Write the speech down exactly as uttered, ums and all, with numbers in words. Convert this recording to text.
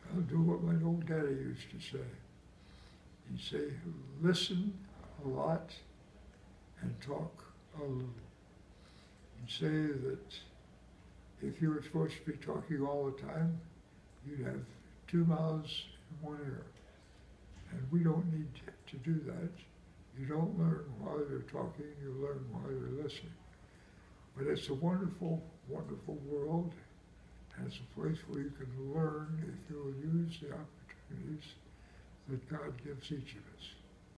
I'll do what my old daddy used to say. He'd say, listen a lot and talk a little. He'd say that if you were supposed to be talking all the time, you'd have two mouths and one ear. And we don't need to do that. You don't learn while you're talking, you learn while you're listening. But it's a wonderful, wonderful world, and it's a place where you can learn if you'll use the opportunities that God gives each of us.